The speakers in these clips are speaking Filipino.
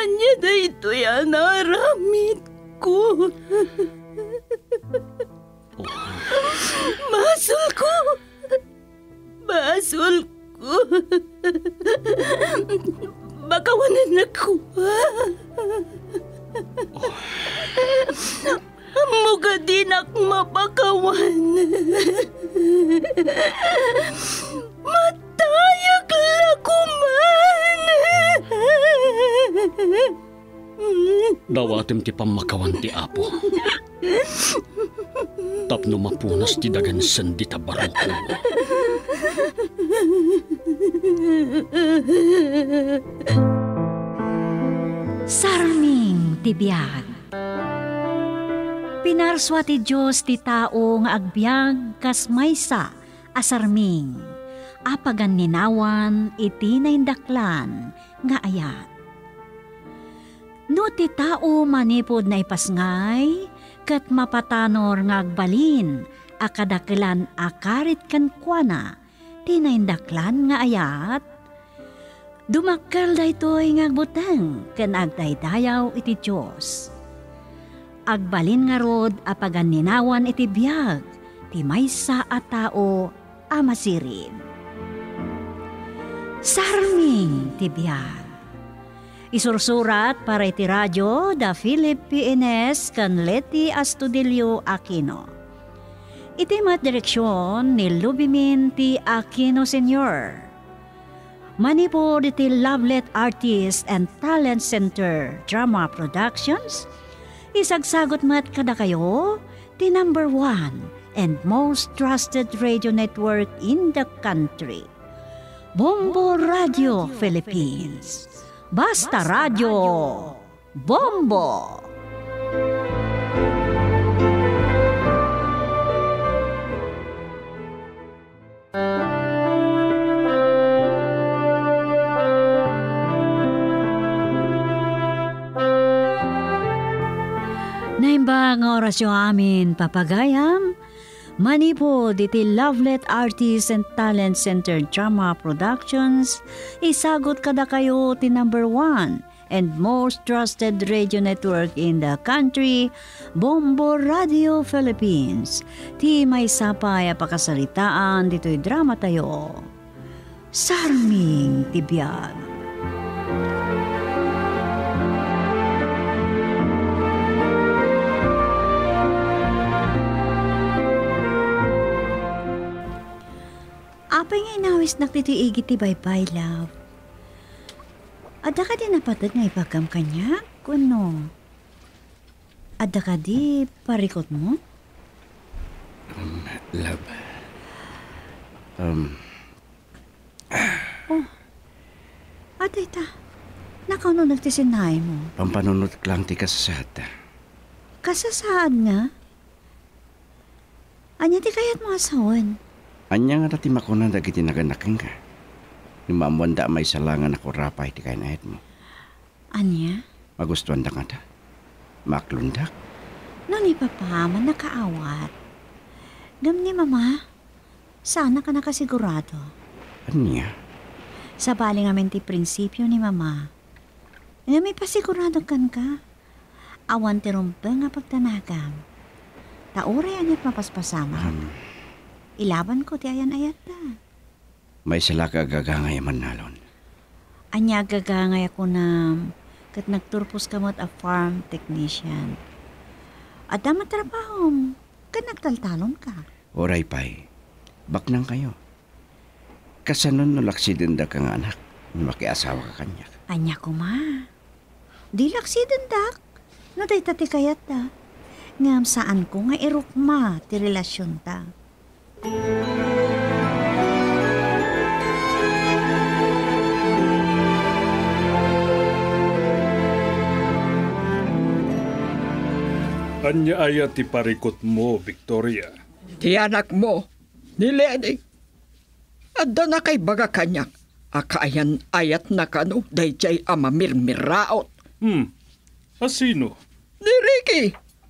Anya na ito yan naramit ko. Basol ko. Basol ko. Bakawanan ako. Muga din ak mapakawan. Matayag lakuman. Dawatim ti pamakawan ti Apo. Tapno mapunas ti dagan sandi tabarang ko. Sarming ti biyag. Pinarswa ti Diyos ti tao nga agbyag kas maysa asarming. Apagan ninawan iti naindaklan nga ayat. No ti tao manipod na ipasngay, kat mapatanor nga agbalin, akadakilan akarit kan kuana, ti naindaklan nga ayat. Dumakkel daytoy nga agbuteng, ken agdaydayaw iti Diyos. Agbalin nga rod apagan ninawan iti biyag, ti maysa a tao amasirin. Sarming ti biyag. Isursurat para iti radyo da Philip P.N.S. kan Leti Astudillo Aquino. Iti mat direksyon ni Lubimin T. Aquino Sr. Manipod iti Lovelet Artist and Talent Center Drama Productions. Isagsagot mat kada kayo ti number 1 and most trusted radio network in the country. Bombo Radio Philippines. Basta Radio Bombo! Naimba nga orasyon amin, papagayam, manipod iti Lovelet Artist and Talent Center Drama Productions, isagot kada kayo ti number 1 and most trusted radio network in the country, Bombo Radio Philippines. Ti may sapay apakasaritaan dito'y drama tayo. Sarming Tibiyag. Apay nga inawis naktitiigit ti bye-bye, love. Adda ka di napatid nga ipagkam kanya? Kuno? Adda ka di parikot mo? Love. Oh. Aday ta. Nakauno nagtisinay mo. Pampanunod lang ti kasasada. Kasasaan nga? Anya ti kayat mga asawan? Anya nga dati makunan dagiti naganaking ka. Ni mamuanda may salangan ako rapay ti kainahit mo. Anya? Magustuhan da nga da. Maklundak. No ni papa, man nakaawat. Gam ni mama, sana ka nakasigurado. Anya? Sa bali nga ti prinsipyo ni mama. Nga may pasigurado kan ka. Awan ti rumpeng nga pagtanagam. Tauray anyat mapaspasama. Ilaban ko ti ayan-ayat ta. May sila ka gagangay man nalon. Anya gagangay ako na kat nagturpos kamot a farm technician. At damat trabahom, kat nagtaltalon ka. Oray pay, baknang kayo. Kasanon no laksidenda ka nga anak, makiasawa ka kanya. Anya ko ma. Di laksidendak, no day tati kayat ta. Ngam saan ko nga irukma ti relasyon ta. Anya ayat ti parikot mo, Victoria? Ti anak mo, ni Lenny. Adda na kay baga kanyak. Akaayan ayat na kano, dayjay amamirmiraot. Asino? Ni Ricky.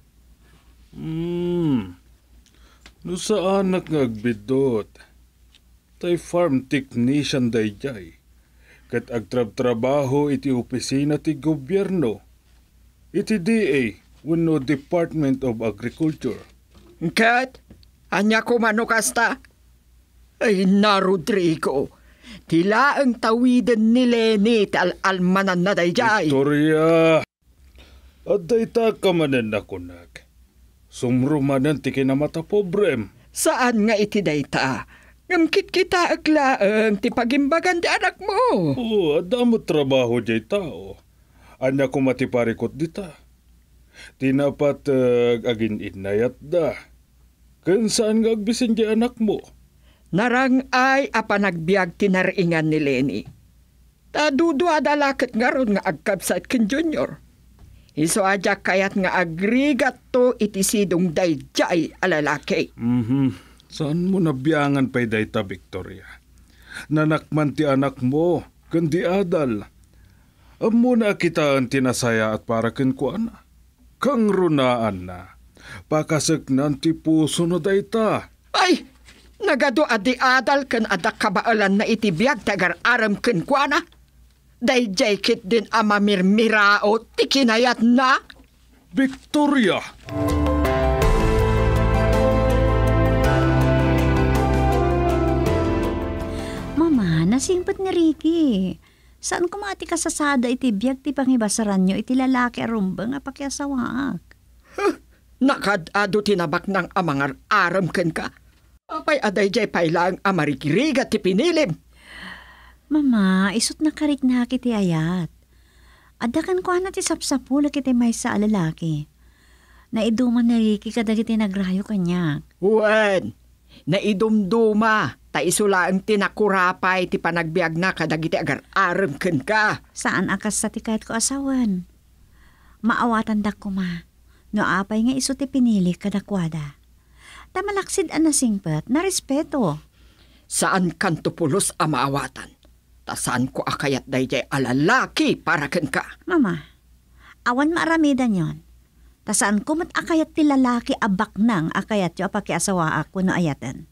No sa anak nga agbidot, tay farm technician dayjay. Kat agtrab-trabaho iti opisina ti gobyerno. Iti DA, wenno Department of Agriculture. Kat, anya ko manukasta? Ay na, Rodrigo. Tila ang tawiden ni Lenny almanan na dayjay. Victoria, aday ta ka manan ako nak. Sumrumanan ti kinamata pobrem. Saan nga iti dayta? Ngamkit kita aglaang ti pagimbagan ti anak mo. Oo, adamo trabaho jay tao. Anya ko matiparikot dita. Tinapat agin inayat da. Kan saan nga agbisin jay anak mo? Narang ay apanagbiag tinaringan ni Lenny. Tadudwa dalakit nga ron nga agkabsat ken Junior. Iso adya kayat nga agrigat to iti sidong dayjay alalaki. Saan mo nabiyangan pa'y dayta, Victoria? Nanakman ti anak mo, kundi adal. Amo na kita ang tinasaya at para kuana. Kang runaan na. Pakasagnan ti puso no dayta. Ay! Nagado adi adal ken adak kabaalan na itibiyag tagar aram ken kuana. Dayjay kit din amamirmirao ti kinayat na. Victoria! Mama, nasingpat ni Ricky. Saan kumati ka sasada iti biyag ti pangibasaran nyo iti lalaki arumba nga pakiasawaak? Nakadado tinabak ng amangar aram ken ka. Apay aday jay pailang amarikirigat ti pinilim. Mama, isut na karik na kiti ayat. Adakan ko na ti sapsapula kiti may sa alalaki. Naiduman na Ricky kadagiti nagrayo kanyak. Wen, naidumduma, ta isula ang tinakurapay ti panagbiag na kadagiti agar aram ken ka. Saan akas sa tikayat ko asawan? Maawatan dak ko ma. No apay nga iso ti pinili kadakwada. Tamalaksid ang nasingpat na respeto. Saan kanto pulos ang maawatan? Tasan ko akayat dayjay alalaki para ken ka. Mama, awan maaramidan yon. Tasaan ko mat akayat ti lalaki abak nang akayat yo apakiasawa ako no ayatan.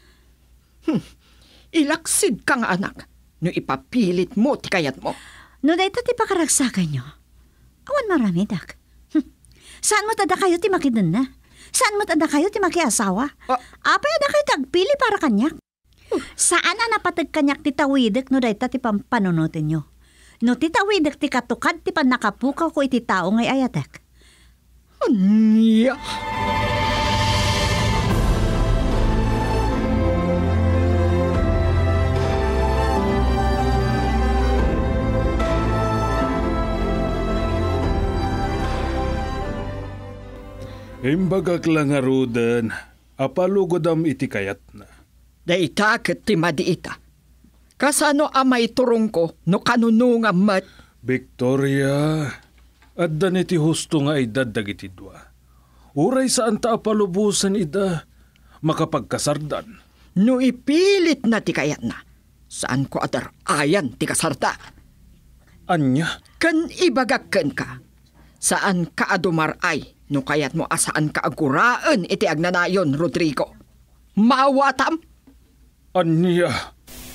Ilaksid ka nga anak. No ipapilit mo ti kayat mo. No dayta ti pakaragsakan nyo. Awan maramidak. Saan mo tada kayo ti makidan na? Saan mo tada kayo ti makiasawa? Apay ada kayo tagpili para kanyak? Saan na napatag kanyak ti tawidek no dayta ti pampanunutin nyo? No ti tawidek ti katukad ti panakapukaw ko iti tao ngay ayatek. Anya? Imbagak lang nga rudan, apalugodam iti kayat na. Dayta ket ti madiita. Kasano amay turong ko no kanununga mat. Victoria, addan iti husto nga edad dagiti dua. Uray saan ta apalubusan ida, makapagkasardan. No ipilit na ti kayat na. Saan ko adar ayan ti kasarta. Anya? Kan ibagakken ka. Saan ka adumar ay no kayat mo asaan ka aguraan iti agnanayon, Rodrigo. Maawatam? Anya?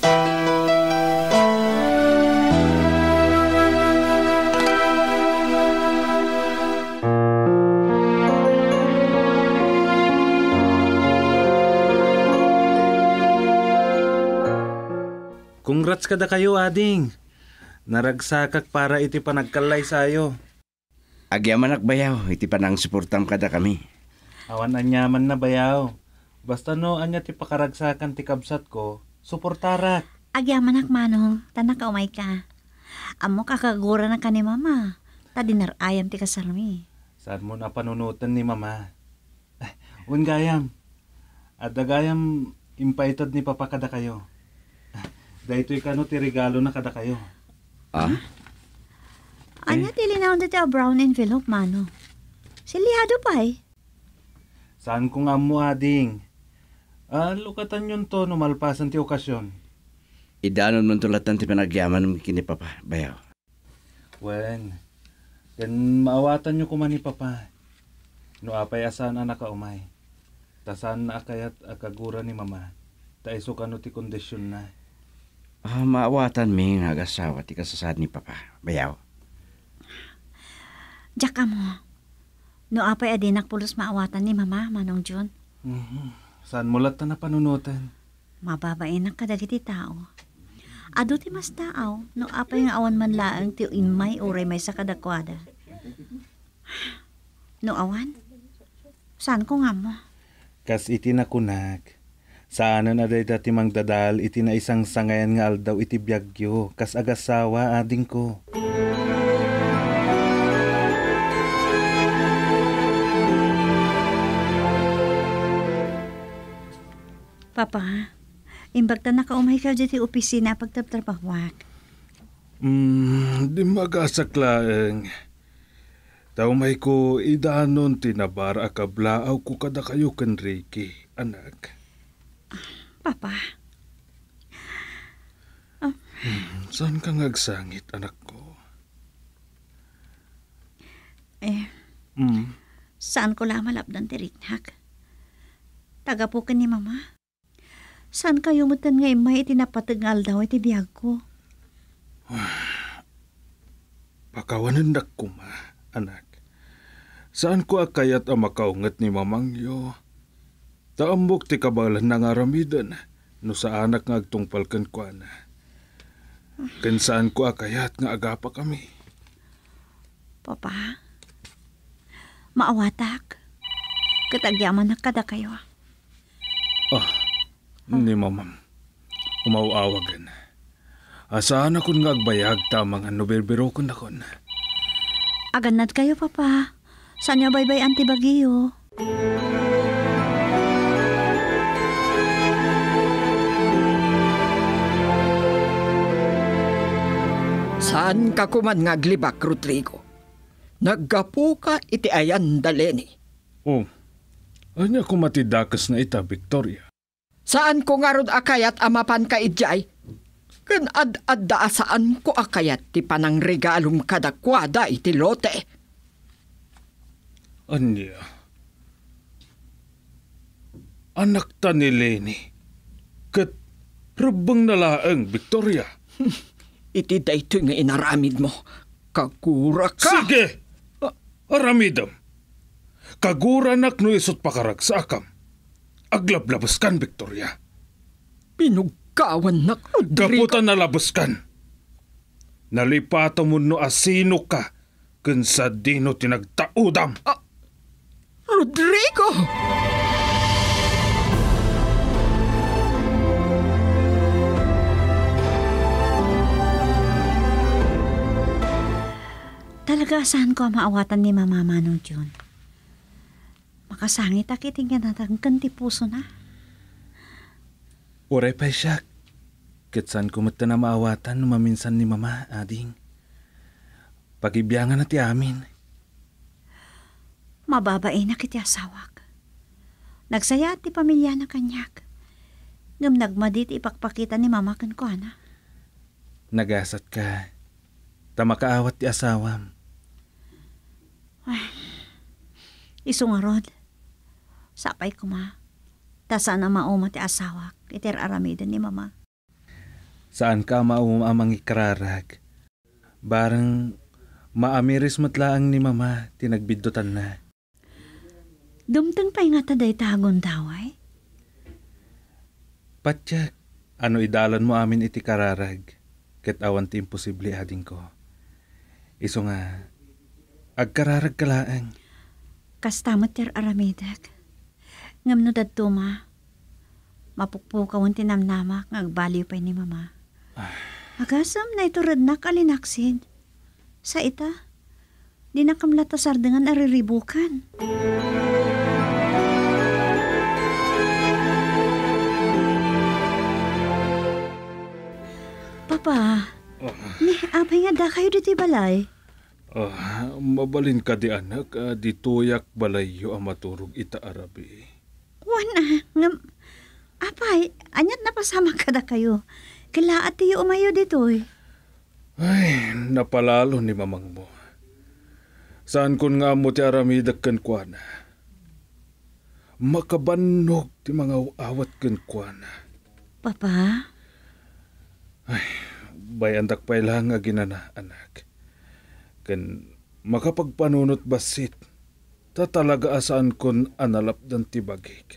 Congrats kada kayo, ading. Naragsakak para iti panagkalay sayo. Agyaman bayaw, iti panang suportam kada kami. Awan anyaman na bayaw. Basta no anya ti pakaragsakan ti kabsat ko, suportarak. Agyaman manong, tanak umay ka. Amo kakagura na ka ni mama. Tadinar ayam ti kasarmi. Saan mo na panunutan ni mama? Ungayam. Adagayam impaited ni papa kada kayo. Dahito'y kano ti regalo na kada kayo. Ah? Anya tilinaw dito a brown envelope, mano. Silihado pa eh. Saan ko nga mo, ading? Lukatan yun to, numalpasan ti okasyon. Idanon mo tulatan ti panagyaman mo kini papa, bayaw. Wen, kan maawatan nyo kuman ni papa. No apay asan anak ka umay. Tasan na akayat akagura ni mama. Taiso kano ti kondisyon na. Maawatan mi nga agasawa ti kasasad ni Papa. Bayaw. Diyak ka mo. No apay adinak pulos maawatan ni Mama, Manong John. Saan mo lahat na panunutan? Mababain ang kadagiti tao. Ado ti mas tao, no apay nga awan man laang ti imay uray may sa kadakwada. No awan? Saan ko nga mo? Kas iti nakunag. Saan na day dati mang dadal iti na isang sangayan nga aldaw iti biyagyo. Kas agasawa ading ko. Papa, imbag ta nakaumay ka dyan ti opisina pagtatrapahwak. Di magasaklaeng. Taumay ko idanon tinabara akablaaw ko kada kayo kan Ricky, anak. Papa, Saan ka ngagsangit, anak ko? saan ko lang malapdan ti Riknak? Taga po ka ni Mama. Saan kayo mutan nga imay itinapatagal daw iti biyag ko? Pakawanan ko ma, anak. Saan ko akayat ang makaungat ni mamangyo? Taambok ti kabalan ng aramidan, no sa anak nga agtungpalkan ko na. Kan saan ko akayat nga agapa kami? Papa, maawatak. Katagyaman na kada kayo. Ni mamam, umauawagan. Asaan akong nga agbayag tamang ano berbero ko na kon. Aganad kayo, Papa. Saan niya baybay antibagyo? Saan ka kuman nga glibak, Rodrigo? Naggapu ka iti ayan daleni. Anya ko matidakas na ita, Victoria. Saan ko nga rod akayat amapan ka ijay? Kan ad-adda saan ko akayat ti panang regalong kadakwada iti lote. Anya? Anak ta ni Lenny. Kat rubang nalaang, Victoria. Iti dayto nga inaramid mo. Kagura ka! Sige! Aramidam. Kagura nak no isot pakarag sa akam. Aglablabas kan, Victoria. Pinugkawan na, Rodrigo. Gaputan na labas kan. Nalipata mo no asino ka kun sa dino tinagtaudam. Rodrigo! Talaga saan ko maawatan ni Mama Manong John? Makasangit akiting nga natangkan ti puso na. Uray pa siya. Kitsan kumata na maawatan maminsan ni Mama, ading. Pagibyangan na ti amin. Mababae na kiti asawak. Nagsaya ti pamilya na kanyak. Ngam nagmadit ipakpakita ni Mama kan ko, ana. Nagasat ka. Tamakaawat ti asawam. Isu nga rod. Sapay ko ma. Tasa na mauma ti asawak. Iter aramidan ni Mama. Saan ka maumamang ikararag? Barang maamiris matlaang ni Mama, tinagbidutan na. Dumtang pa'y nga taday tagon daway? Patyak, ano idalan mo amin iti kararag? Ket awan ti imposible ading ko. Iso nga, agkararag kalaang. Kastamot ter aramidak. Ngam no dadto ma. Mapukpukawan tinamnamak ng agbaliw pa ni Mama. Agasam na ito rednak alinaksid. Sa ita, di na kamlatasar dengan ariribukan. Papa, ni abay nga da kayo dito balay. Mabalin ka di anak, di tuyak balayo ang maturog ita arabi. Wana, ngam, apay, anyat na pasama ka da kayo. Kila at tiyo umayo dito eh. Ay, napalalo ni mamang mo. Saan kun nga mo ti aramidak kan kuana? Makabanog ti mga awat kan kuana. Papa? Bayandak pa lang nga ginana, anak. Kan makapagpanunot basit, tatalaga asaan kon analap dan tibagik.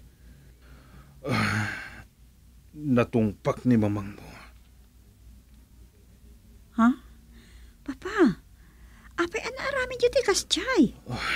Natungpak ni mamang mo. Ha? Papa, apay anaramin dyan tikas chay.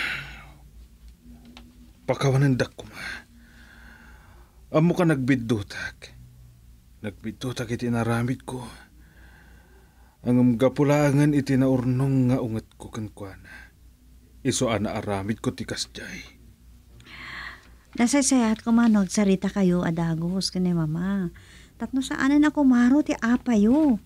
Pakawanandak ko ma. Amo ka nagbiddutak. Nagbiddutak iti naramid ko. Ang gapulangan iti naurnong nga ungat ko kankwana. Iso ana aramid ko tikas jay. Nasaysayahat ko man, sarita kayo adagos kani mama. Tatno saanan ako maro ti apayo.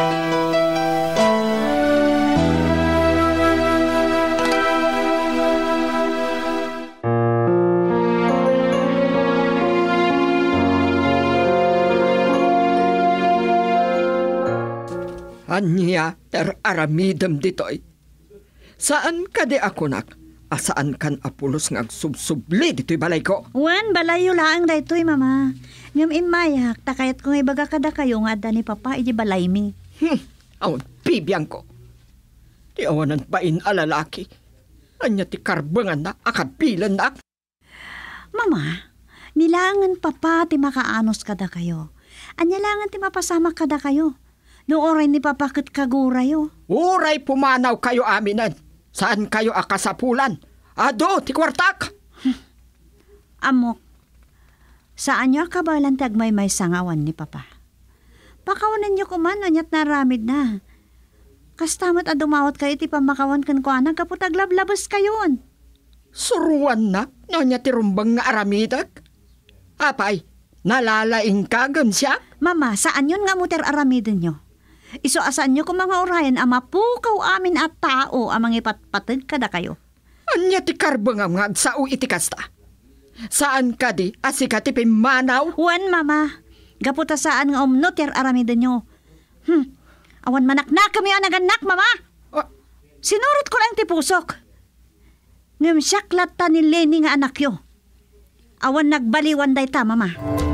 Anya, aramidam ditoy. Saan ka di ako nak? Asaan kan apulos ng agsubsubli dito'y balay ko? Wan, balayo laang daytoy mama. Ngam imayak, takayat kong ibaga kada kayo nga adda ni papa, iji balay mi. Awan, pibiyang ko. Di awanan pain alalaki. Anya ti karbangan na, akabilan na. Mama, nilangan papa ti makaanos kada kayo. Anya langan ti mapasama kada kayo. No oray ni papakit kagurayo. Uray pumanaw kayo aminan. Saan kayo akasapulan? Ado, ti kwartak! Amok, saan nyo akabalan ti agmay-may sangawan ni papa? Pakawanan nyo kuman, anyat naramid na. Kastamat adumawat kayo ti pamakawan kan ko anang kaputaglablabas kayon. Suruan na, nonya ti rumbang nga aramidag. Apay, nalalaing kagam siya? Mama, saan yun nga muter aramidin nyo? Iso asan nyo kung mga orayan ama pukaw amin at tao amang ipatpatid kada kayo. Anya ti karbangam nga agsao iti kasta. Saan ka di asika ti pimanaw? Wan mama, gaputa saan nga umnoter aramidin nyo. Awan manak na kami ang naganak mama. Sinurot ko lang ti pusok. Ngam siyaklat ta ni Lenny nga anak yo. Awan nagbaliwan day ta mama.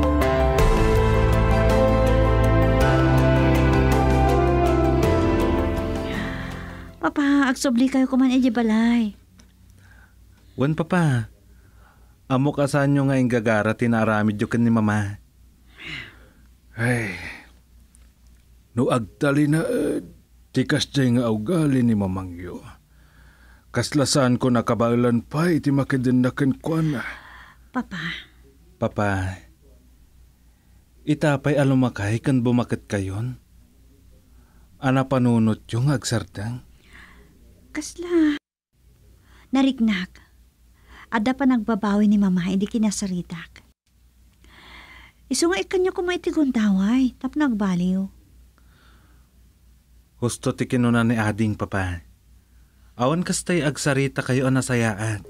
Papa, agsubli kayo kuman iji balay. Wan papa, amo kasan nyo nga yung gagara tinaramid yung kan ni mama. Ay, no agtali na tikas jay nga ugali ni mamangyo. Kaslasan ko nakabalan pa iti makidinakan ko na. Papa. Papa, itapay alumakay kan bumakit kayon. Ana panunot yung agsardang. Kasla. Narignak. Ada pa nagbabawi ni mama, hindi kinasaritak. Iso nga ikan nyo kumaitigon taway, tap nagbaliw. Husto ti kinuna ni ading papa. Awan kastay agsarita kayo anasayaan.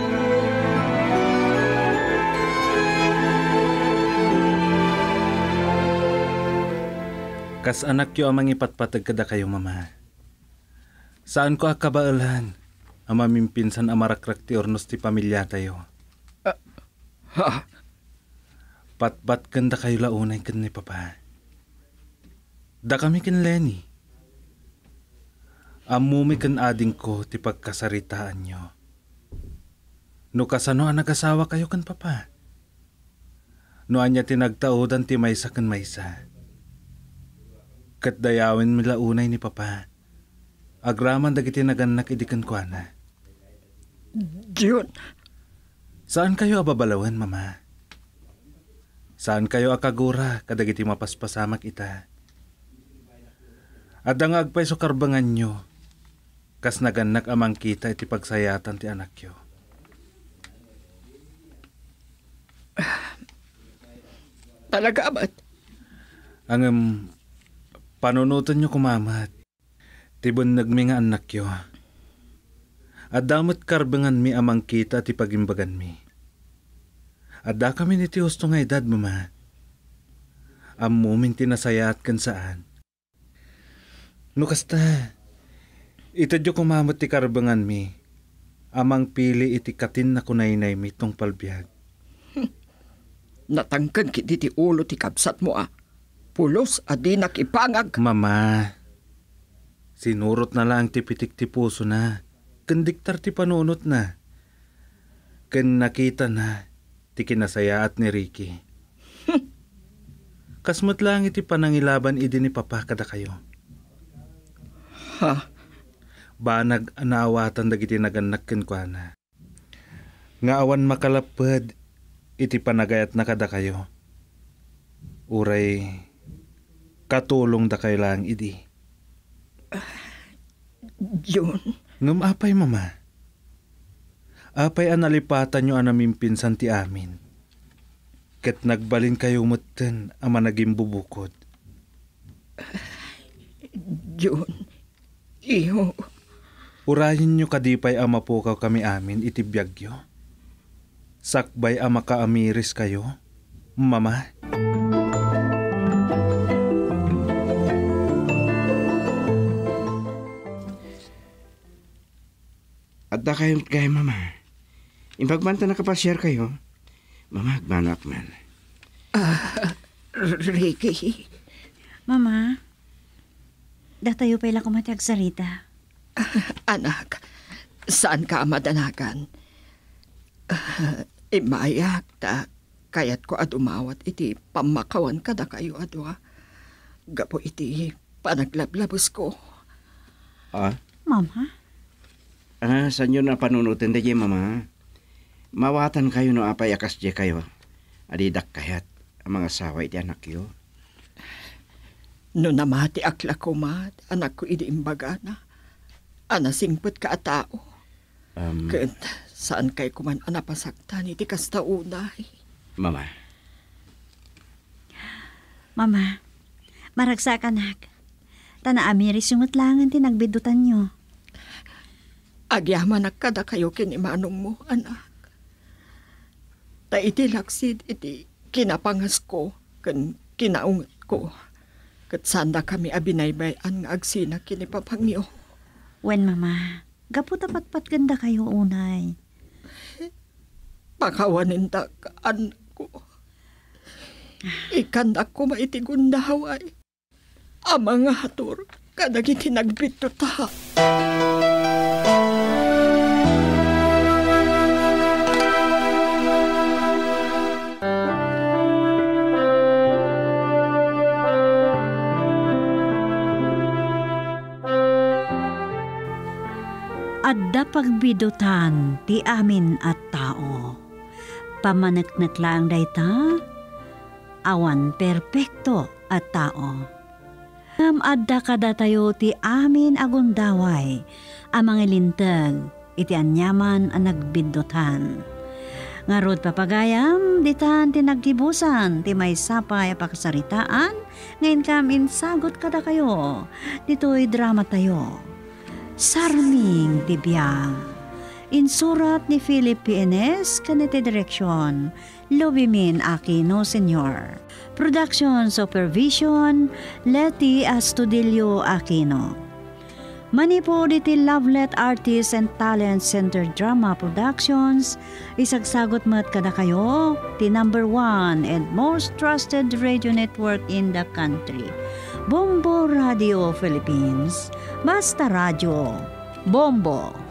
Kas anak yo amang ipatpatag kada kayo mama. Saan ko akabaalan? Ama mimpinsan amarakrak ti ornos ti pamilya tayo. Patpat kanda kayo launay kan ni papa. Da kami kin Lenny. Amumi kan ading ko ti pagkasaritaan nyo. No kasano ang nag-asawa kayo kan papa? No anya tinagtaodan ti maysa kan maysa. Kat dayawin mi launay ni papa. Agraman dagiti naganak idikan ko na. Diyon. Saan kayo ababalawan, mama? Saan kayo akagura kadagiti mapaspasamak ita? Adang agpay so karbangan nyo. Kas naganak amang kita iti pagsayatan ti anak yo. Talaga abat? Ang panunutan nyo kumamat. Tibon nagmi nga anak yo. Adamot karbangan mi amang kita ti pagimbagan mi. Adda kami ni ti husto nga edad, mama. Amumin tinasayat kan saan. No kasta, itadyo kumamot ti karbangan mi. Amang pili iti katin na kunaynay mi tong palbiag. Natangkan kiti ti ulo ti kabsat mo ah. Pulos adi nakipangag. Mama, sinurot na lang ti pitik ti puso na. Kandiktar ti panunot na. Kan nakita na ti kinasayaat ni Ricky. Kasmat lang iti panangilaban idi ni Papa kada kayo. Ha? Banag anaawatan dagiti naganak ken kuana. Nga awan makalapad iti panagayat na kada kayo. Uray katulong da kayo lang idi. Yun. Ngam apay mama. Apay analipatan nyo anaming pinsan ti amin. Ket nagbalin kayo mutten ama naging bubukod. Yun. Iyo. Urahin nyo kadipay ama po kami amin iti biyagyo. Sakbay ama kaamiris kayo, mama. At da kayo mama. Impagmanta na kapasyar kayo. Mama, agmanak man. Ricky. Mama, datayo pa ilang kumatag sa Rita. Anak, saan ka madanagan? Imayak ta, kayat ko adumawat iti pamakawan ka da kayo adwa. Gapo iti panaglablabos ko. Mama? Saan yun na panunutin da mama? Mawatan kayo no apay akas di kayo. Adidak kayat ang mga saway di anak yo. No namati akla ko mat, anak ko idi imbaga na. Anasingpot ka at tao. Kaya saan kay kuman anapasaktan iti kasta unay. Mama. Mama, maragsak anak. Tanaamiris yung utlangan tinagbidutan nyo. Agyaman kada kayo kinimanong mo, anak. Ta iti laksid iti kinapangas ko, kan kinaungat ko. Kat sanda kami abinaybayan nga agsina kinipapangyo. Wen mama, gapu tapatpat ganda kayo unay. Pakawanin da kaan ko. Ikandak ko maitigundaway. Amang hator, kadagiti nagbito ta. Adda pagbidutan ti amin at tao. Pamanaknak lang dayta, awan perpekto at tao. Adda kada tayo ti amin agundaway, amang ilintag, iti anyaman ang nagbidutan. Ngarod papagayam, ditan tinagkibusan, ti may sapay pakasaritaan, ngayon kamin sagot kada kayo, dito'y drama tayo. Sarming Tibiyang. Insurat ni Philip P.N.S. Kanete Direksyon, Lubimin Aquino Sr. Production Supervision, Leti Astudillo Aquino. Manipo diti Lovelet Artists and Talent Center Drama Productions, isagsagot mat kada kayo, ti #1 and most trusted radio network in the country. Bombo Radio Philippines. Basta Radio. Bombo.